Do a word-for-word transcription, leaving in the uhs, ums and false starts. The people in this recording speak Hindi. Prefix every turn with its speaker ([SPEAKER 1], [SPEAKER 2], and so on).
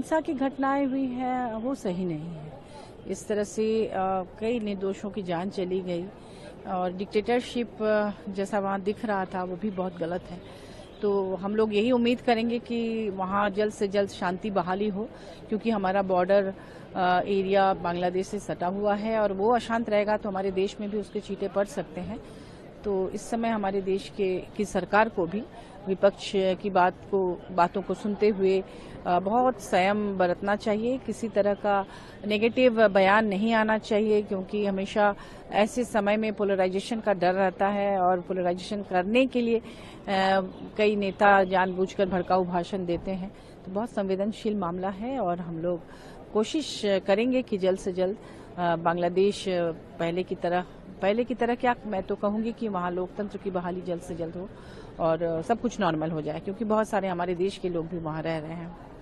[SPEAKER 1] हिंसा की घटनाएं हुई है वो सही नहीं है। इस तरह से कई निर्दोषों की जान चली गई और डिक्टेटरशिप जैसा वहाँ दिख रहा था वो भी बहुत गलत है। तो हम लोग यही उम्मीद करेंगे कि वहाँ जल्द से जल्द शांति बहाली हो, क्योंकि हमारा बॉर्डर एरिया बांग्लादेश से सटा हुआ है और वो अशांत रहेगा तो हमारे देश में भी उसके चींटे पड़ सकते हैं। तो इस समय हमारे देश के की सरकार को भी विपक्ष की बात को बातों को सुनते हुए बहुत संयम बरतना चाहिए। किसी तरह का नेगेटिव बयान नहीं आना चाहिए, क्योंकि हमेशा ऐसे समय में पोलराइजेशन का डर रहता है और पोलराइजेशन करने के लिए कई नेता जानबूझकर भड़काऊ भाषण देते हैं। तो बहुत संवेदनशील मामला है और हम लोग कोशिश करेंगे कि जल्द से जल्द बांग्लादेश पहले की तरह पहले की तरह क्या, मैं तो कहूंगी कि वहाँ लोकतंत्र की बहाली जल्द से जल्द हो और सब कुछ नॉर्मल हो जाए, क्योंकि बहुत सारे हमारे देश के लोग भी वहाँ रह रहे हैं।